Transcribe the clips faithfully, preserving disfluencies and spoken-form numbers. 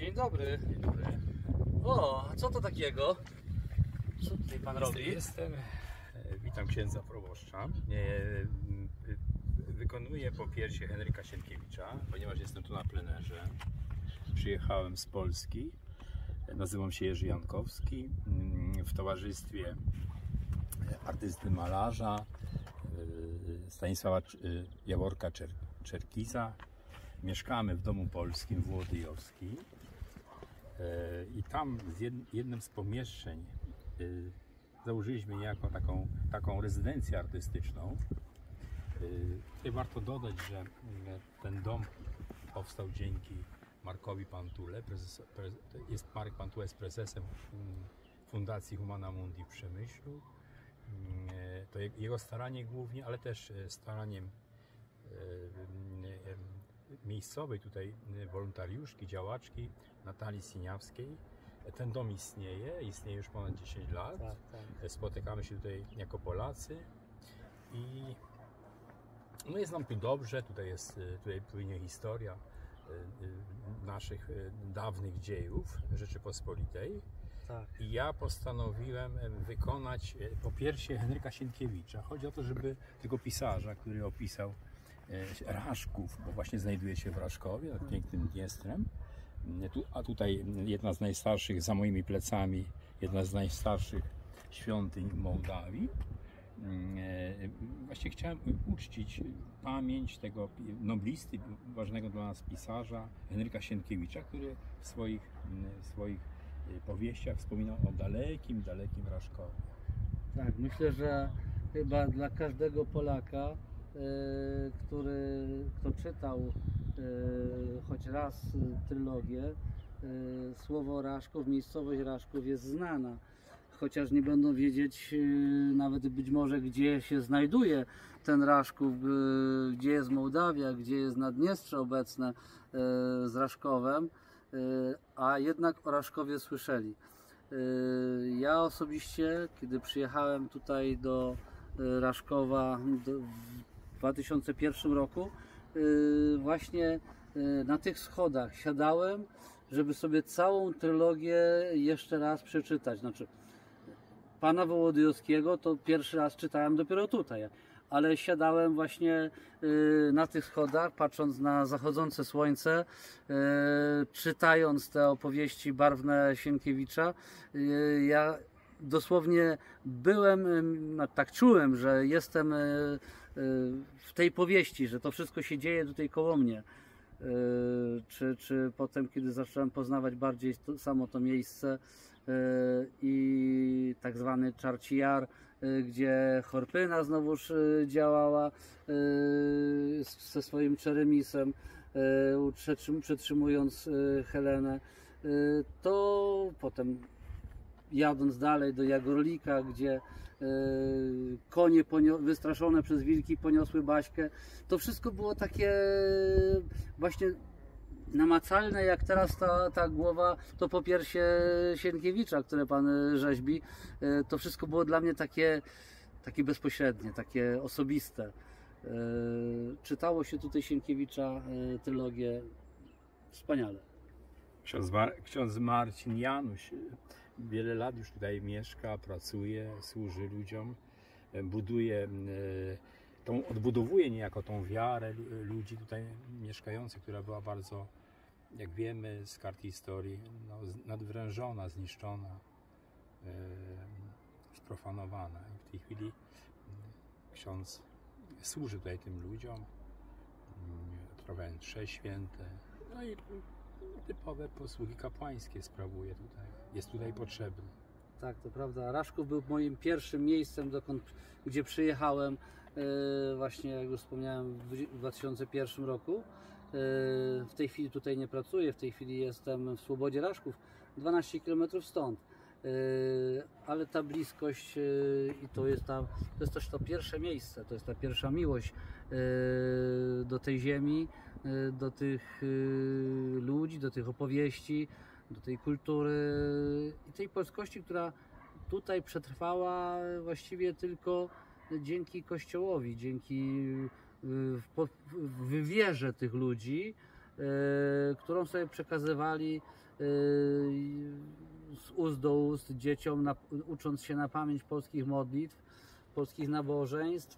Dzień dobry. Dzień dobry. O, a co to takiego? Co tutaj pan robi? Jestem, witam księdza proboszcza. Wykonuję popiersie Henryka Sienkiewicza, ponieważ jestem tu na plenerze. Przyjechałem z Polski. Nazywam się Jerzy Jankowski. W towarzystwie artysty malarza Stanisława Jaworka Czerkiza. Mieszkamy w Domu Polskim w Łodyjowskiej. I tam z jednym z pomieszczeń założyliśmy niejako taką, taką rezydencję artystyczną. Tutaj warto dodać, że ten dom powstał dzięki Markowi Pantule. Prezes, prezes, jest Marek Pantula jest prezesem Fundacji Humana Mundi w Przemyślu. To jego staranie głównie, ale też staraniem miejscowej tutaj wolontariuszki, działaczki Natalii Siniawskiej. Ten dom istnieje, istnieje już ponad dziesięć lat. Tak, tak. Spotykamy się tutaj jako Polacy i no jest nam tu dobrze. Tutaj jest, tutaj płynie historia naszych dawnych dziejów Rzeczypospolitej. Tak. I ja postanowiłem wykonać popiersie Henryka Sienkiewicza. Chodzi o to, żeby tego pisarza, który opisał Raszków, bo właśnie znajduje się w Raszkowie, nad pięknym Dniestrem. A tutaj jedna z najstarszych, za moimi plecami, jedna z najstarszych świątyń Mołdawii. Właśnie chciałem uczcić pamięć tego noblisty, ważnego dla nas pisarza Henryka Sienkiewicza, który w swoich, w swoich powieściach wspominał o dalekim, dalekim Raszkowie. Tak, myślę, że chyba dla każdego Polaka, który kto czytał choć raz trylogię, słowo Raszków, miejscowość Raszków jest znana. Chociaż nie będą wiedzieć nawet być może, gdzie się znajduje ten Raszków, gdzie jest Mołdawia, gdzie jest Naddniestrze obecne z Raszkowem, a jednak o Raszkowie słyszeli. Ja osobiście, kiedy przyjechałem tutaj do Raszkowa w dwa tysiące pierwszym roku, właśnie na tych schodach siadałem, żeby sobie całą trylogię jeszcze raz przeczytać. Znaczy, pana Wołodyjowskiego to pierwszy raz czytałem dopiero tutaj, ale siadałem właśnie na tych schodach, patrząc na zachodzące słońce, czytając te opowieści barwne Sienkiewicza. Ja dosłownie byłem, tak czułem, że jestem w tej powieści, że to wszystko się dzieje tutaj koło mnie. Czy, czy potem, kiedy zacząłem poznawać bardziej to, samo to miejsce i tak zwany Czarci Jar, gdzie Chorpyna znowuż działała ze swoim Czeremisem, przetrzymując Helenę, to potem jadąc dalej do Jagorlika, gdzie konie wystraszone przez wilki poniosły Baśkę, to wszystko było takie właśnie namacalne, jak teraz ta, ta głowa, to popiersie Sienkiewicza, które pan rzeźbi. To wszystko było dla mnie takie, takie bezpośrednie, takie osobiste. Czytało się tutaj Sienkiewicza trylogię wspaniale. Ksiądz, Mar ksiądz Marcin Janusz wiele lat już tutaj mieszka, pracuje, służy ludziom, buduje, tą, odbudowuje niejako tą wiarę ludzi tutaj mieszkających, która była bardzo, jak wiemy z kart historii, no, nadwrężona, zniszczona, sprofanowana. I w tej chwili ksiądz służy tutaj tym ludziom, odprawiając msze święte, no i typowe posługi kapłańskie sprawuje tutaj, jest tutaj potrzebny. Tak, to prawda. Raszków był moim pierwszym miejscem, dokąd, gdzie przyjechałem, e, właśnie jak już wspomniałem, w dwa tysiące pierwszym roku. E, w tej chwili tutaj nie pracuję, w tej chwili jestem w Słobodzie Raszków, dwanaście kilometrów stąd. E, ale ta bliskość e, i to jest, ta, to jest też to pierwsze miejsce, to jest ta pierwsza miłość e, do tej ziemi, e, do tych e, ludzi, do tych opowieści, do tej kultury i tej polskości, która tutaj przetrwała właściwie tylko dzięki Kościołowi, dzięki wywierze tych ludzi, którą sobie przekazywali z ust do ust dzieciom, na, ucząc się na pamięć polskich modlitw, polskich nabożeństw,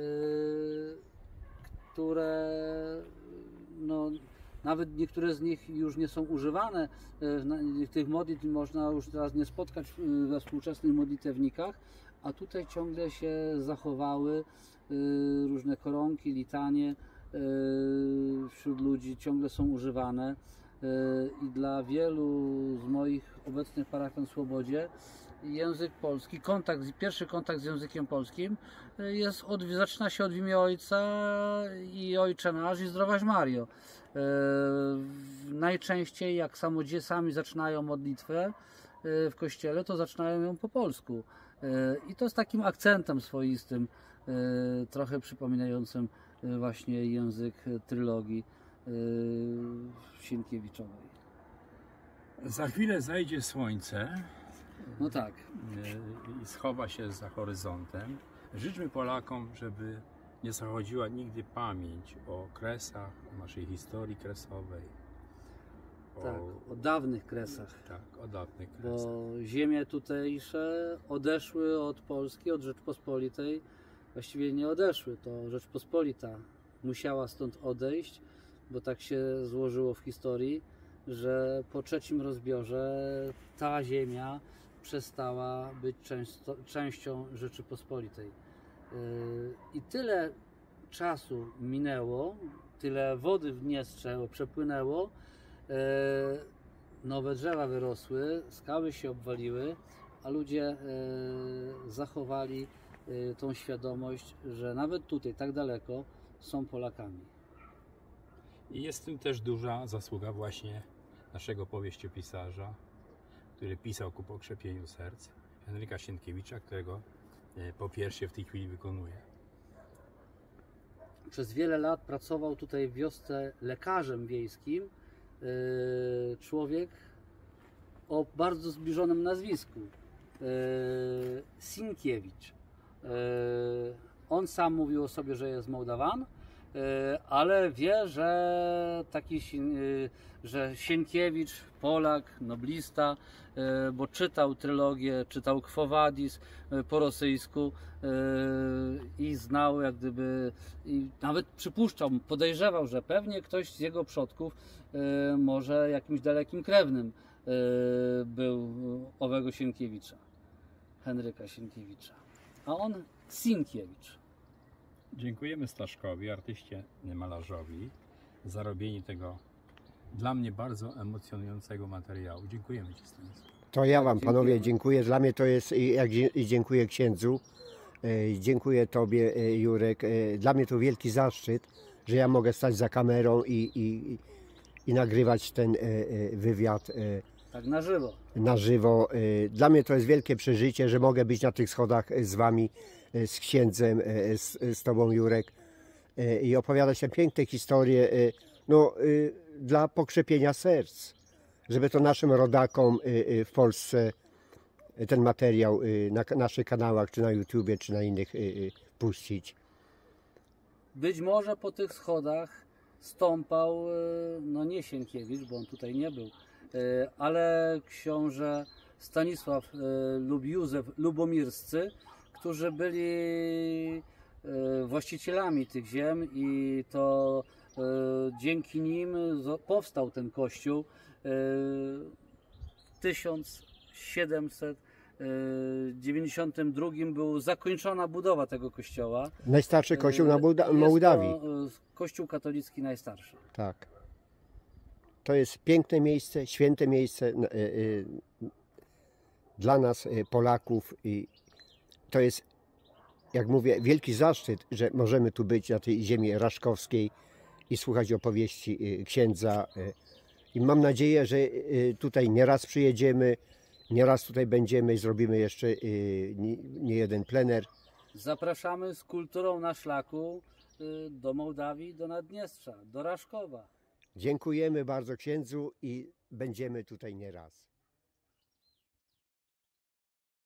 które no, nawet niektóre z nich już nie są używane. Tych modlitw można już teraz nie spotkać we współczesnych modlitewnikach, a tutaj ciągle się zachowały różne koronki, litanie wśród ludzi, ciągle są używane. I dla wielu z moich obecnych parafian w Słobodzie język polski, kontakt, pierwszy kontakt z językiem polskim jest od, zaczyna się od w imię Ojca i Ojcze Nasz i Zdrowaś Mario. Najczęściej jak samodzie, sami zaczynają modlitwę w kościele, to zaczynają ją po polsku. I to z takim akcentem swoistym, trochę przypominającym właśnie język trylogii Sienkiewiczowej. Za chwilę zajdzie słońce. No tak. I schowa się za horyzontem. Życzmy Polakom, żeby nie zachodziła nigdy pamięć o kresach, o naszej historii kresowej. O, tak, o dawnych kresach. Tak, o dawnych kresach. Bo ziemie tutejsze odeszły od Polski, od Rzeczpospolitej. Właściwie nie odeszły, to Rzeczpospolita musiała stąd odejść, bo tak się złożyło w historii, że po trzecim rozbiorze ta ziemia przestała być często, częścią Rzeczypospolitej. I tyle czasu minęło, tyle wody w Dniestrze przepłynęło, nowe drzewa wyrosły, skały się obwaliły, a ludzie zachowali tą świadomość, że nawet tutaj, tak daleko, są Polakami. I jest w tym też duża zasługa właśnie naszego powieściopisarza, który pisał ku pokrzepieniu serc, Henryka Sienkiewicza, którego popiersie w tej chwili wykonuje. Przez wiele lat pracował tutaj w wiosce lekarzem wiejskim człowiek o bardzo zbliżonym nazwisku, Sienkiewicz. On sam mówił o sobie, że jest Mołdawan, ale wie, że taki, że Sienkiewicz, Polak, noblista, bo czytał trylogię, czytał Quo Vadis po rosyjsku i znał jak gdyby, i nawet przypuszczał, podejrzewał, że pewnie ktoś z jego przodków może jakimś dalekim krewnym był owego Sienkiewicza, Henryka Sienkiewicza, a on Sienkiewicz. Dziękujemy Staszkowi, artyście malarzowi, za robienie tego dla mnie bardzo emocjonującego materiału. Dziękujemy Ci, Stanisław. To ja Wam, panowie, dziękuję. Dla mnie to jest, jak i dziękuję księdzu, dziękuję Tobie, Jurek. Dla mnie to wielki zaszczyt, że ja mogę stać za kamerą i, i, i nagrywać ten wywiad. Tak na żywo. Na żywo. Dla mnie to jest wielkie przeżycie, że mogę być na tych schodach z Wami, z księdzem, z, z Tobą, Jurek, i opowiadać te piękne historie, no, dla pokrzepienia serc, żeby to naszym rodakom w Polsce ten materiał na naszych kanałach, czy na YouTubie, czy na innych puścić. Być może po tych schodach stąpał, no nie Sienkiewicz, bo on tutaj nie był, ale książę Stanisław lub Józef Lubomirscy, którzy byli właścicielami tych ziem i to dzięki nim powstał ten kościół. W tysiąc siedemset dziewięćdziesiątym drugim była zakończona budowa tego kościoła. Najstarszy kościół na Mołdawii. Jest to kościół katolicki najstarszy. Tak. To jest piękne miejsce, święte miejsce dla nas, Polaków, i to jest, jak mówię, wielki zaszczyt, że możemy tu być na tej ziemi raszkowskiej i słuchać opowieści księdza. I mam nadzieję, że tutaj nieraz przyjedziemy, nieraz tutaj będziemy i zrobimy jeszcze nie jeden plener. Zapraszamy z kulturą na szlaku do Mołdawii, do Naddniestrza, do Raszkowa. Dziękujemy bardzo księdzu i będziemy tutaj nieraz.